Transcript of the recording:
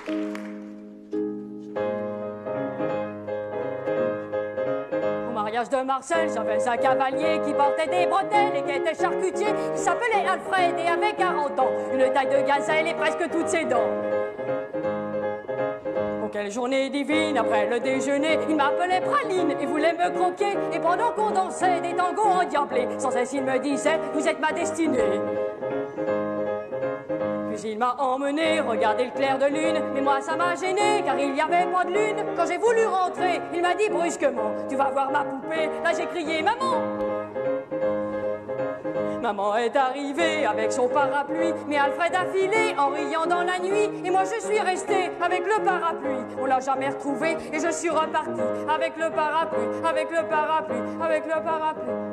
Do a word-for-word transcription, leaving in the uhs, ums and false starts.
Mariage de Marcel, j'avais un cavalier qui portait des bretelles et qui était charcutier. Il s'appelait Alfred et avait quarante ans, une taille de gazelle et presque toutes ses dents. Oh, quelle journée divine, après le déjeuner, il m'appelait Praline et voulait me croquer. Et pendant qu'on dansait des tangos endiablés, sans cesse il me disait, vous êtes ma destinée. Puis il m'a emmené regarder le clair de lune, mais moi ça m'a gêné car il n'y avait pas de lune. Quand j'ai voulu rentrer, il m'a dit brusquement, tu vas voir ma poupée. Là j'ai crié maman. Maman est arrivée avec son parapluie, mais Alfred a filé en riant dans la nuit. Et moi je suis restée avec le parapluie. On l'a jamais retrouvé et je suis repartie avec le parapluie, avec le parapluie, avec le parapluie.